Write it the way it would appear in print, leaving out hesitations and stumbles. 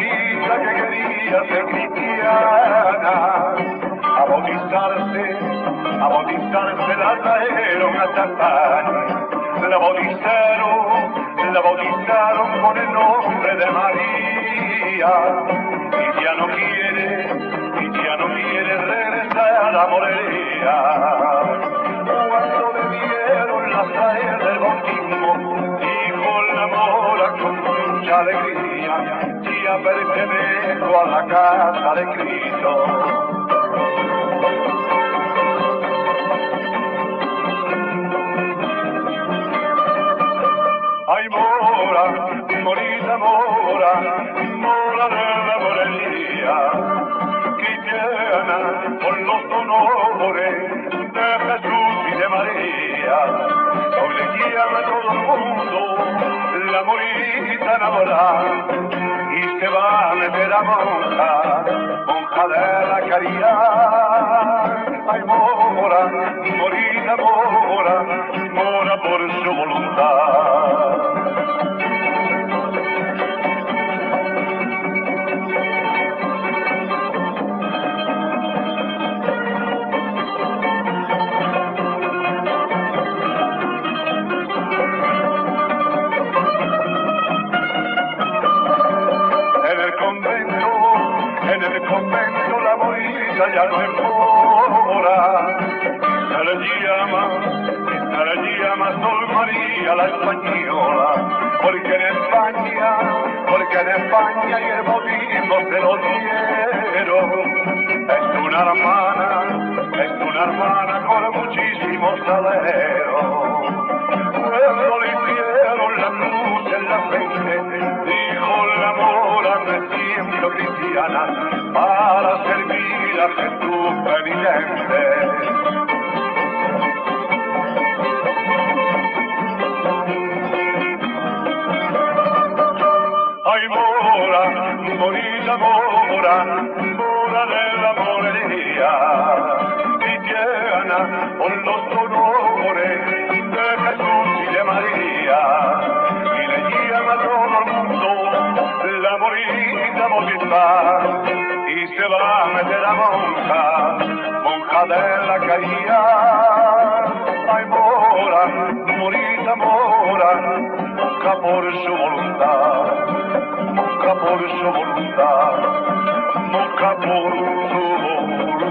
morita que quería ser cristiana, a bautizarse la trajeron hasta España, la bautizaron con el nombre de María, y ya no quiere regresar a Morelia. Cuando le dieron la sal del bautismo, dijo la mora con mucha alegría, ya pertenezco a la casa de Cristo. Ay, mora, morita mora, mora de la Morelia, cristiana con los honores de Jesús y de María. Hoy le llama a todo el mundo la morita enamorada y se va a meter a monja de la caridad. Ay, mora, morita mora, mora por su voluntad. En el convento la morita ya no es mora, se le llama Sol María la española, porque en España y el bautismo se lo dieron. Es una hermana con muchísimo salero. Cuando le hicieron la cruz en la frente, dijo la mora, me siento cristiana para servir a Jesús penitente. Ay, mora, morita mora, mora de la Morelia, cristiana con los honores de Jesús y de María, y le llama a todo el mundo la morita bautizar, y se va a meter a monja de la caridad. Ay, mora, morita mora, monja por su voluntad, monja por su voluntad, monja por su voluntad.